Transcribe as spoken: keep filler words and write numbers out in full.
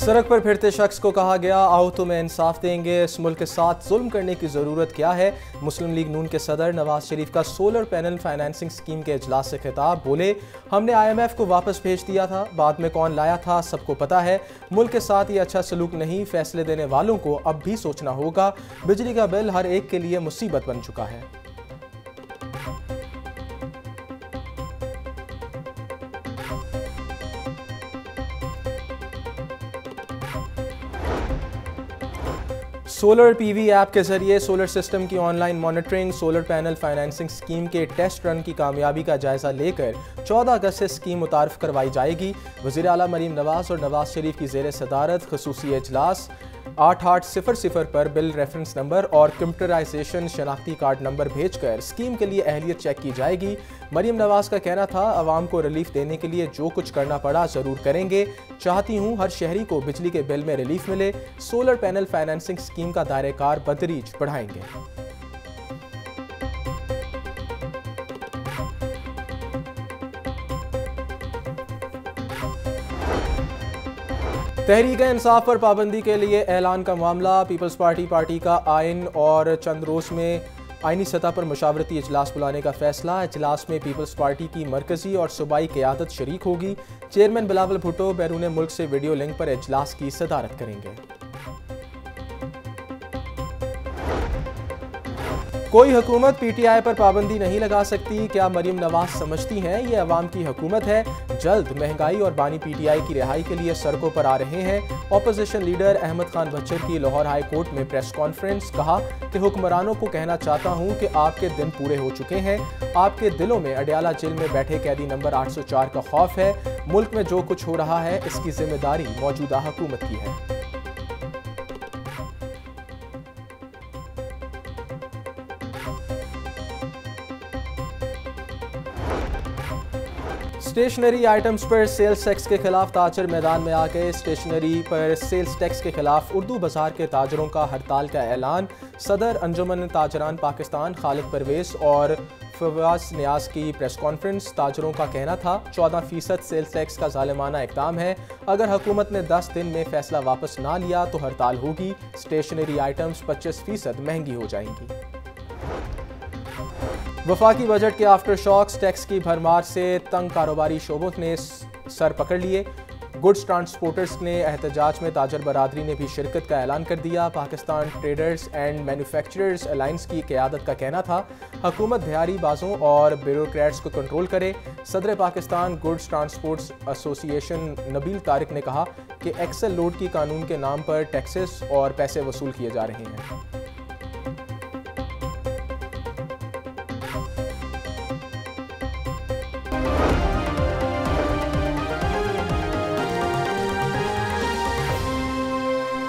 सड़क पर फिरते शख्स को कहा गया, आओ तुम्हें इंसाफ देंगे, इस मुल्क के साथ जुल्म करने की ज़रूरत क्या है। मुस्लिम लीग नून के सदर नवाज शरीफ का सोलर पैनल फाइनेंसिंग स्कीम के इजलास से खिताब। बोले, हमने आई एम एफ को वापस भेज दिया था, बाद में कौन लाया था सबको पता है। मुल्क के साथ ये अच्छा सलूक नहीं, फैसले देने वालों को अब भी सोचना होगा। बिजली का बिल हर एक के लिए मुसीबत बन चुका है। सोलर पीवी ऐप के जरिए सोलर सिस्टम की online monitoring, solar panel financing scheme के टेस्ट रन की कामयाबी का जायजा लेकर चौदह अगस्त से स्कीम मुतारफ करवाई जाएगी। वज़ीर आला मरीम नवाज और नवाज शरीफ की ज़ेर सदारत खसूसी इजलास आठ आठ सिफर सिफर पर बिल रेफरेंस नंबर और कंप्यूटराइजेशन शनाख्ती कार्ड नंबर भेजकर स्कीम के लिए अहलियत चेक की जाएगी। मरीम नवाज का कहना था, अवाम को रिलीफ देने के लिए जो कुछ करना पड़ा ज़रूर करेंगे। चाहती हूँ हर शहरी को बिजली के बिल में रिलीफ मिले। सोलर पैनल फाइनेंसिंग स्कीम का दायरेकार बदरीज बढ़ाएंगे। तहरीक इंसाफ पर पाबंदी के लिए ऐलान का मामला। पीपल्स पार्टी पार्टी का आइन और चंद रोज में आइनी सतह पर मुशावरती इजलास बुलाने का फैसला। इजलास में पीपल्स पार्टी की मरकजी और सूबाई क़यादत शरीक होगी। चेयरमैन बिलावल भुट्टो बैरून मुल्क से वीडियो लिंक पर इजलास की सदारत करेंगे। कोई हुकूमत पी टी आई पर पाबंदी नहीं लगा सकती, क्या मरीम नवाज समझती हैं ये अवाम की हुकूमत है। जल्द महंगाई और बानी पी टी आई की रिहाई के लिए सड़कों पर आ रहे हैं। ऑपोजिशन लीडर अहमद खान बच्चर की लाहौर हाई कोर्ट में प्रेस कॉन्फ्रेंस। कहा कि हुक्मरानों को कहना चाहता हूँ कि आपके दिन पूरे हो चुके हैं। आपके दिलों में अडयाला जेल में बैठे कैदी नंबर आठ सौ चार का खौफ है। मुल्क में जो कुछ हो रहा है इसकी जिम्मेदारी मौजूदा हुकूमत की है। स्टेशनरी आइटम्स पर सेल्स टैक्स के खिलाफ ताजर मैदान में आ गए। स्टेशनरी पर सेल्स टैक्स के खिलाफ उर्दू बाजार के ताजरों का हड़ताल का ऐलान। सदर अंजुमन ताजरान पाकिस्तान खालिद परवेज और फवाज नियाज की प्रेस कॉन्फ्रेंस। ताजरों का कहना था, चौदह फीसद सेल्स टैक्स का जालिमाना इक़दाम है। अगर हुकूमत ने दस दिन में फैसला वापस ना लिया तो हड़ताल होगी। स्टेशनरी आइटम्स पच्चीस फीसद महंगी हो जाएंगी। वफाकी बजट के आफ्टर शॉक्स, टैक्स की भरमार से तंग कारोबारी शोबों ने सर पकड़ लिए। गुड्स ट्रांसपोर्टर्स ने एहतजाज में ताजर बरादरी ने भी शिरकत का ऐलान कर दिया। Pakistan traders and manufacturers alliance की क़यादत का कहना था, हुकूमत दिहाड़ी बाजों और ब्यूरोक्रेट्स को कंट्रोल करे। सदर Pakistan goods transports association Nabeel Tariq ने कहा कि एक्सेल लोड की कानून के नाम पर टैक्सेस और पैसे वसूल किए जा रहे हैं।